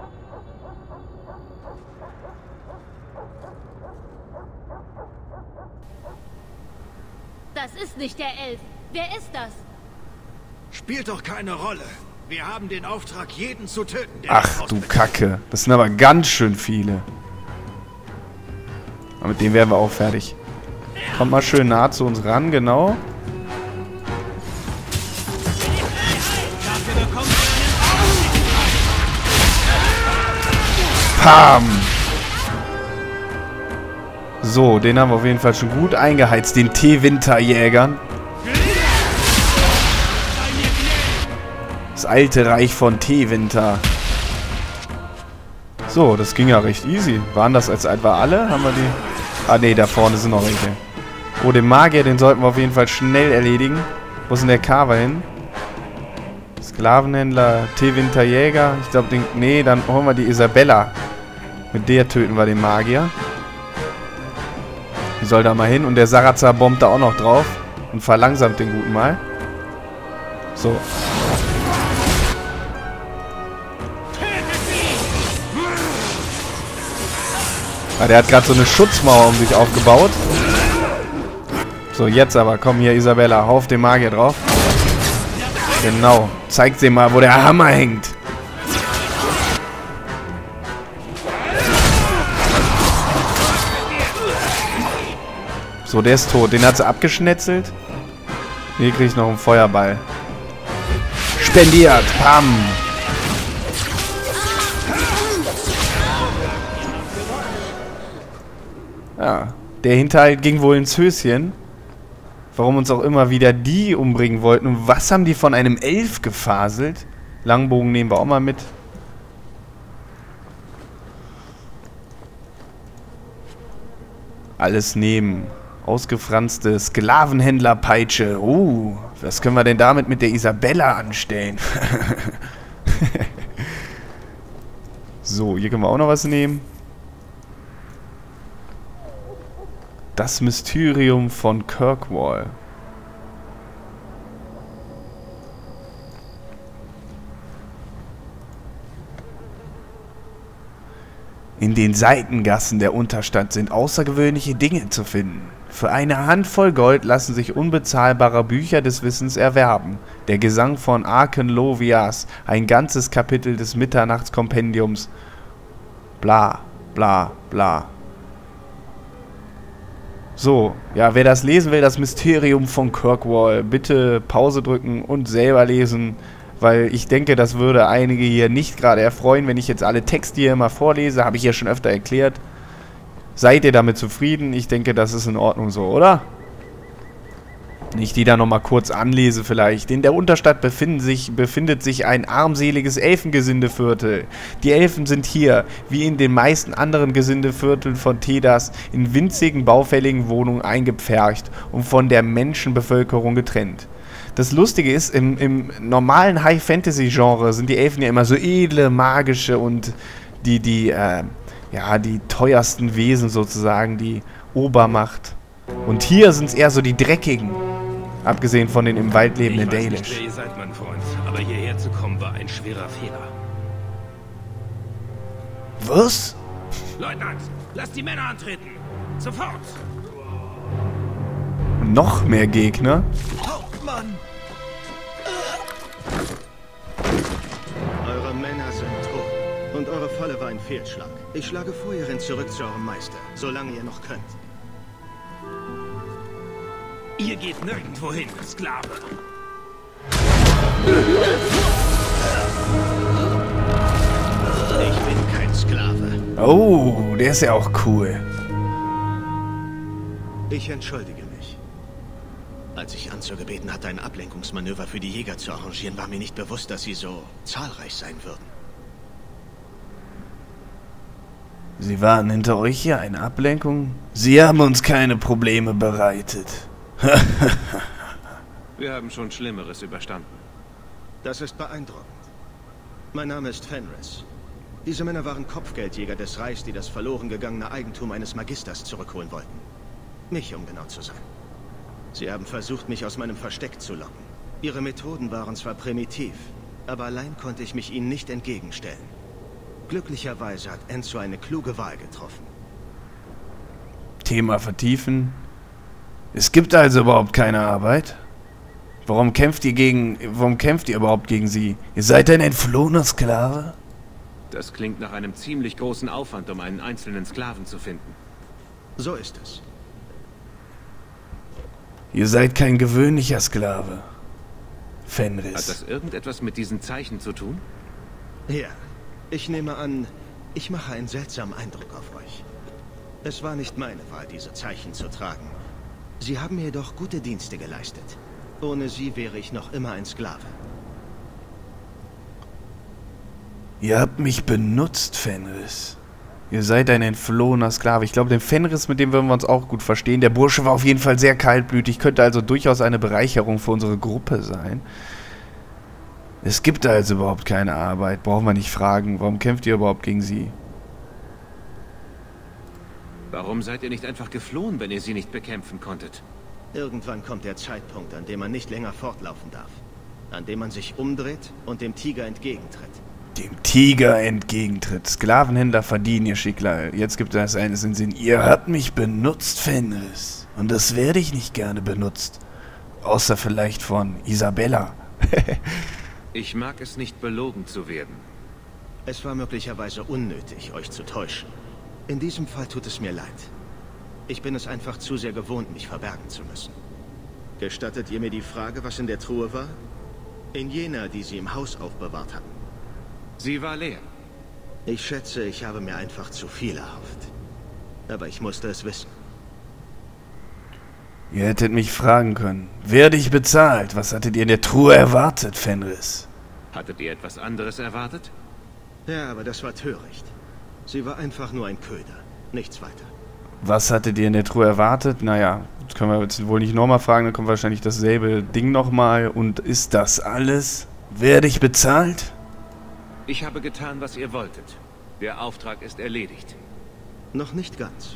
Das ist nicht der Elf. Wer ist das? Spielt doch keine Rolle. Wir haben den Auftrag, jeden zu töten. Ach du Kacke. Das sind aber ganz schön viele. Aber mit dem wären wir auch fertig. Kommt mal schön nah zu uns ran, genau. Pam! So, den haben wir auf jeden Fall schon gut eingeheizt, den T-Winterjägern. Das alte Reich von T-Winter. So, das ging ja recht easy. Waren das als etwa alle? Haben wir die... Ah, ne, da vorne sind noch welche. Oh, den Magier, den sollten wir auf jeden Fall schnell erledigen. Wo ist denn der Carver hin? Sklavenhändler, T-Winterjäger. Ich glaube, den... Nee, dann holen wir die Isabella. Mit der töten wir den Magier. Die soll da mal hin. Und der Sarazar bombt da auch noch drauf. Und verlangsamt den Guten mal. So. Ah, der hat gerade so eine Schutzmauer um sich aufgebaut. So, jetzt aber. Komm hier, Isabella. Hau auf den Magier drauf. Genau. Zeigt sie mal, wo der Hammer hängt. So, der ist tot. Den hat sie abgeschnetzelt. Hier kriege ich noch einen Feuerball. Spendiert. Pam. Ja, der Hinterhalt ging wohl ins Höschen. Warum uns auch immer wieder die umbringen wollten. Und was haben die von einem Elf gefaselt? Langbogen nehmen wir auch mal mit. Alles nehmen. Ausgefranste Sklavenhändlerpeitsche. Was können wir denn damit mit der Isabella anstellen? So, hier können wir auch noch was nehmen. Das Mysterium von Kirkwall. In den Seitengassen der Unterstadt sind außergewöhnliche Dinge zu finden. Für eine Handvoll Gold lassen sich unbezahlbare Bücher des Wissens erwerben. Der Gesang von Arkenlovias, ein ganzes Kapitel des Mitternachtskompendiums. Bla, bla, bla. So, ja, wer das lesen will, das Mysterium von Kirkwall, bitte Pause drücken und selber lesen, weil ich denke, das würde einige hier nicht gerade erfreuen, wenn ich jetzt alle Texte hier mal vorlese, habe ich ja schon öfter erklärt. Seid ihr damit zufrieden? Ich denke, das ist in Ordnung so, oder? Wenn ich die da nochmal kurz anlese vielleicht. In der Unterstadt befindet sich ein armseliges Elfengesindeviertel. Die Elfen sind hier, wie in den meisten anderen Gesindevierteln von Tedas, in winzigen, baufälligen Wohnungen eingepfercht und von der Menschenbevölkerung getrennt. Das Lustige ist, im normalen High-Fantasy-Genre sind die Elfen ja immer so edle, magische und die teuersten Wesen sozusagen, die Obermacht. Und hier sind es eher so die dreckigen. Abgesehen von den im Wald lebenden Dalish. Ich weiß nicht, wer ihr seid, mein Freund, aber hierher zu kommen war ein schwerer Fehler. Was? Leutnant, lasst die Männer antreten! Sofort! Noch mehr Gegner? Hauptmann! Eure Männer sind tot. Und eure Falle war ein Fehlschlag. Ich schlage vor, ihr rennt zurück zu eurem Meister, solange ihr noch könnt. Ihr geht nirgendwo hin, Sklave! Ich bin kein Sklave. Oh, der ist ja auch cool. Ich entschuldige mich. Als ich Anzur gebeten hatte, ein Ablenkungsmanöver für die Jäger zu arrangieren, war mir nicht bewusst, dass sie so zahlreich sein würden. Sie waren hinter euch hier, eine Ablenkung? Sie haben uns keine Probleme bereitet. Wir haben schon Schlimmeres überstanden. Das ist beeindruckend. Mein Name ist Fenris. Diese Männer waren Kopfgeldjäger des Reichs, die das verloren gegangene Eigentum eines Magisters zurückholen wollten. Mich, um genau zu sein. Sie haben versucht, mich aus meinem Versteck zu locken. Ihre Methoden waren zwar primitiv, aber allein konnte ich mich ihnen nicht entgegenstellen. Glücklicherweise hat Enzo eine kluge Wahl getroffen. Thema vertiefen. Es gibt also überhaupt keine Arbeit? Warum kämpft ihr überhaupt gegen sie? Ihr seid ein entflohener Sklave? Das klingt nach einem ziemlich großen Aufwand, um einen einzelnen Sklaven zu finden. So ist es. Ihr seid kein gewöhnlicher Sklave. Hat Fenris. das irgendetwas mit diesen Zeichen zu tun? Ja, ich nehme an, ich mache einen seltsamen Eindruck auf euch. Es war nicht meine Wahl, diese Zeichen zu tragen. Sie haben mir jedoch gute Dienste geleistet. Ohne sie wäre ich noch immer ein Sklave. Ihr habt mich benutzt, Fenris. Ihr seid ein entflohener Sklave. Ich glaube, den Fenris, mit dem würden wir uns auch gut verstehen. Der Bursche war auf jeden Fall sehr kaltblütig, könnte also durchaus eine Bereicherung für unsere Gruppe sein. Es gibt also überhaupt keine Arbeit, brauchen wir nicht fragen. Warum kämpft ihr überhaupt gegen sie? Warum seid ihr nicht einfach geflohen, wenn ihr sie nicht bekämpfen konntet? Irgendwann kommt der Zeitpunkt, an dem man nicht länger fortlaufen darf. An dem man sich umdreht und dem Tiger entgegentritt. Dem Tiger entgegentritt. Sklavenhändler verdienen ihr Schicksal. Jetzt gibt es eines in Sinn. Ihr habt mich benutzt, Fenris. Und das werde ich nicht gerne benutzt. Außer vielleicht von Isabella. Ich mag es nicht, belogen zu werden. Es war möglicherweise unnötig, euch zu täuschen. In diesem Fall tut es mir leid. Ich bin es einfach zu sehr gewohnt, mich verbergen zu müssen. Gestattet ihr mir die Frage, was in der Truhe war? In jener, die sie im Haus aufbewahrt hatten. Sie war leer. Ich schätze, ich habe mir einfach zu viel erhofft. Aber ich musste es wissen. Ihr hättet mich fragen können. Werde ich bezahlt? Was hattet ihr in der Truhe erwartet, Fenris? Hattet ihr etwas anderes erwartet? Ja, aber das war töricht. Sie war einfach nur ein Köder. Nichts weiter. Was hattet ihr in der Truhe erwartet? Naja, das können wir jetzt wohl nicht nochmal fragen. Dann kommt wahrscheinlich dasselbe Ding nochmal. Und ist das alles? Werde ich bezahlt? Ich habe getan, was ihr wolltet. Der Auftrag ist erledigt. Noch nicht ganz.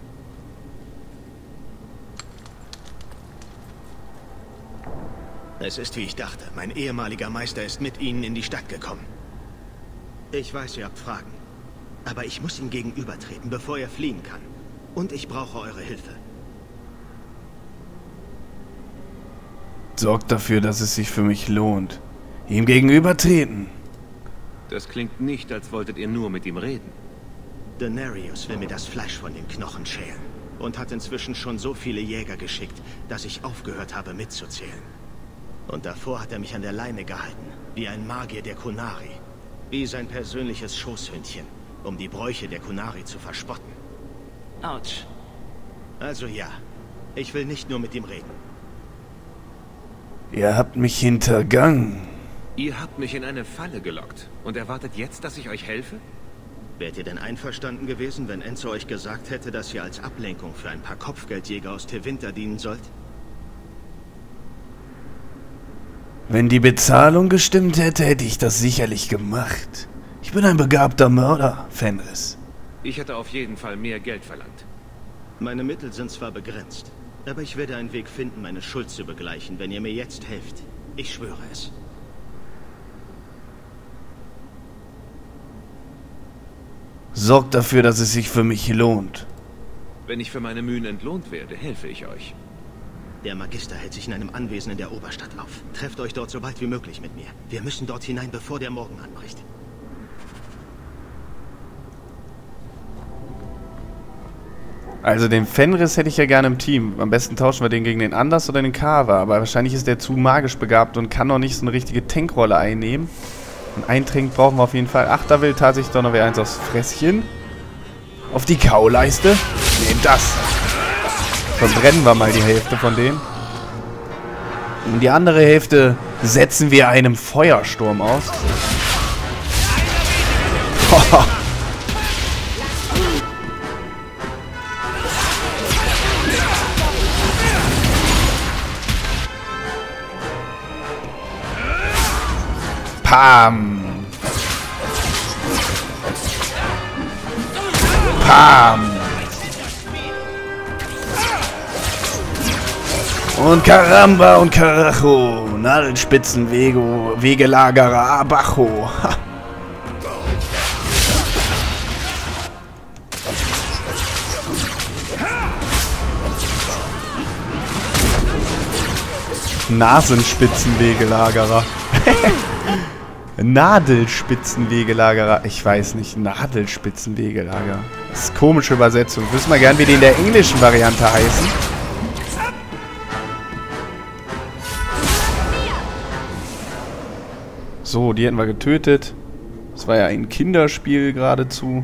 Es ist, wie ich dachte. Mein ehemaliger Meister ist mit Ihnen in die Stadt gekommen. Ich weiß, ihr habt Fragen. Aber ich muss ihm gegenübertreten, bevor er fliehen kann. Und ich brauche eure Hilfe. Sorgt dafür, dass es sich für mich lohnt. Ihm gegenübertreten. Das klingt nicht, als wolltet ihr nur mit ihm reden. Denarius will mir das Fleisch von den Knochen schälen. Und hat inzwischen schon so viele Jäger geschickt, dass ich aufgehört habe mitzuzählen. Und davor hat er mich an der Leine gehalten, wie ein Magier der Qunari. Wie sein persönliches Schoßhündchen, um die Bräuche der Qunari zu verspotten. Autsch. Also ja, ich will nicht nur mit ihm reden. Ihr habt mich hintergangen. Ihr habt mich in eine Falle gelockt und erwartet jetzt, dass ich euch helfe? Wärt ihr denn einverstanden gewesen, wenn Enzo euch gesagt hätte, dass ihr als Ablenkung für ein paar Kopfgeldjäger aus Tevinter dienen sollt? Wenn die Bezahlung gestimmt hätte, hätte ich das sicherlich gemacht. Ich bin ein begabter Mörder, Fenris. Ich hätte auf jeden Fall mehr Geld verlangt. Meine Mittel sind zwar begrenzt, aber ich werde einen Weg finden, meine Schuld zu begleichen, wenn ihr mir jetzt helft. Ich schwöre es. Sorgt dafür, dass es sich für mich lohnt. Wenn ich für meine Mühen entlohnt werde, helfe ich euch. Der Magister hält sich in einem Anwesen in der Oberstadt auf. Trefft euch dort so bald wie möglich mit mir. Wir müssen dort hinein, bevor der Morgen anbricht. Also den Fenris hätte ich ja gerne im Team. Am besten tauschen wir den gegen den Anders oder den Kava. Aber wahrscheinlich ist der zu magisch begabt und kann noch nicht so eine richtige Tankrolle einnehmen. Und einen Trank brauchen wir auf jeden Fall. Ach, da will tatsächlich doch noch wer eins aufs Fresschen. Auf die Kauleiste. Nehmt das. Verbrennen wir mal die Hälfte von denen. Und die andere Hälfte setzen wir einem Feuersturm aus. Pam! Pam! Und Karamba und Karacho, Nadelspitzen, Wegelagerer, Abacho. Nasenspitzenwegelagerer. Nadelspitzenwegelagerer. Ich weiß nicht. Nadelspitzenwegelager. Das ist komische Übersetzung. Wissen wir gern, wie die in der englischen Variante heißen. So, die hätten wir getötet. Das war ja ein Kinderspiel geradezu.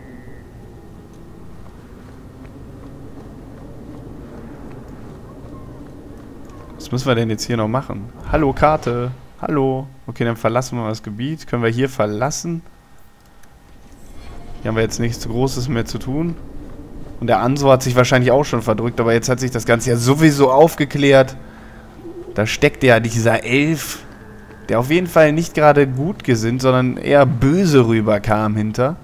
Was müssen wir denn jetzt hier noch machen? Hallo, Karte. Hallo. Okay, dann verlassen wir das Gebiet. Können wir hier verlassen? Hier haben wir jetzt nichts Großes mehr zu tun. Und der Anso hat sich wahrscheinlich auch schon verdrückt, aber jetzt hat sich das Ganze ja sowieso aufgeklärt. Da steckt ja dieser Elf, der auf jeden Fall nicht gerade gut gesinnt, sondern eher böse rüberkam hinter.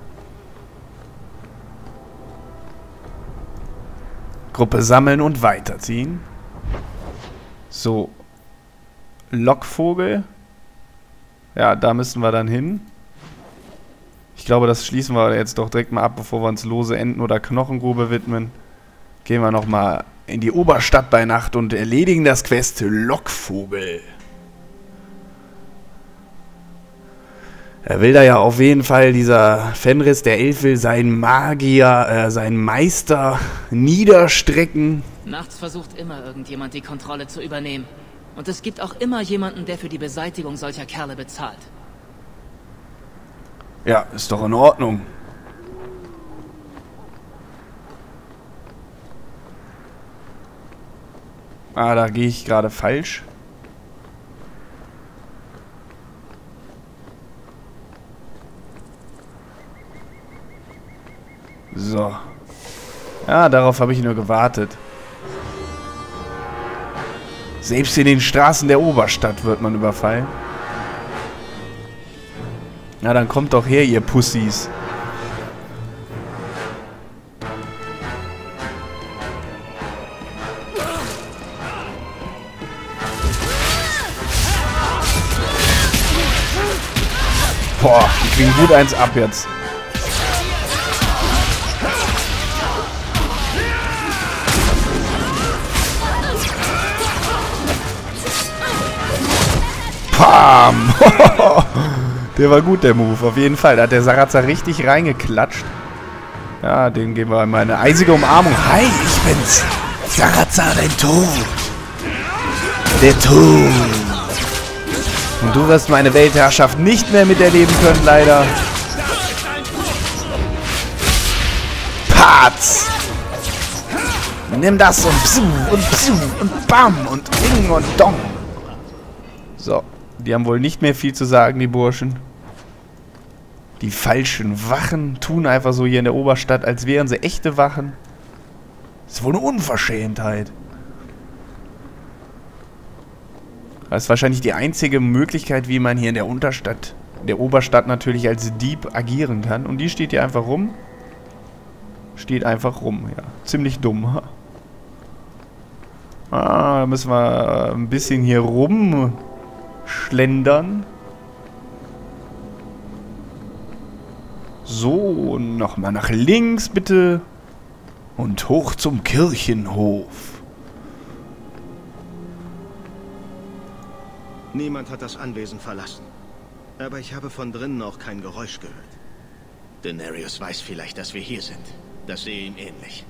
Gruppe sammeln und weiterziehen. So. Lockvogel. Ja, da müssen wir dann hin. Ich glaube, das schließen wir jetzt doch direkt mal ab, bevor wir uns lose Enten- oder Knochengrube widmen. Gehen wir nochmal in die Oberstadt bei Nacht und erledigen das Quest Lockvogel. Er will da ja auf jeden Fall, dieser Fenris, der Elf, will seinen Magier, seinen Meister niederstrecken. Nachts versucht immer irgendjemand die Kontrolle zu übernehmen. Und es gibt auch immer jemanden, der für die Beseitigung solcher Kerle bezahlt. Ja, ist doch in Ordnung. Ah, da gehe ich gerade falsch. So. Ja, darauf habe ich nur gewartet. Selbst in den Straßen der Oberstadt wird man überfallen. Na, dann kommt doch her, ihr Pussys. Boah, die kriegen gut eins ab jetzt. Pam! Der war gut, der Move, auf jeden Fall. Da hat der Sarazar richtig reingeklatscht. Ja, den geben wir mal eine eisige Umarmung. Hi, ich bin's. Sarazar, dein Tod. Der Tod. Und du wirst meine Weltherrschaft nicht mehr miterleben können, leider. Patz! Nimm das und psu und bam und ding und dong. So, die haben wohl nicht mehr viel zu sagen, die Burschen. Die falschen Wachen tun einfach so hier in der Oberstadt, als wären sie echte Wachen. Das ist wohl eine Unverschämtheit. Das ist wahrscheinlich die einzige Möglichkeit, wie man hier in der Unterstadt, in der Oberstadt natürlich als Dieb agieren kann. Und die steht hier einfach rum. Steht einfach rum, ja. Ziemlich dumm. Ah, da müssen wir ein bisschen hier rumschlendern. So, nochmal nach links bitte. Und hoch zum Kirchenhof. Niemand hat das Anwesen verlassen. Aber ich habe von drinnen auch kein Geräusch gehört. Denarius weiß vielleicht, dass wir hier sind. Das sehe ihm ähnlich.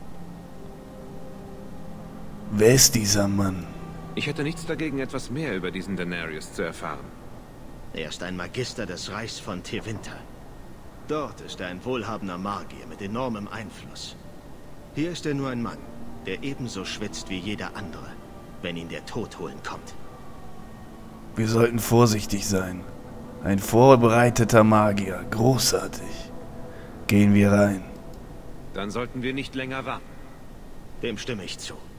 Wer ist dieser Mann? Ich hätte nichts dagegen, etwas mehr über diesen Denarius zu erfahren. Er ist ein Magister des Reichs von Tevinter. Dort ist er ein wohlhabender Magier mit enormem Einfluss. Hier ist er nur ein Mann, der ebenso schwitzt wie jeder andere, wenn ihn der Tod holen kommt. Wir sollten vorsichtig sein. Ein vorbereiteter Magier. Großartig. Gehen wir rein. Dann sollten wir nicht länger warten. Dem stimme ich zu.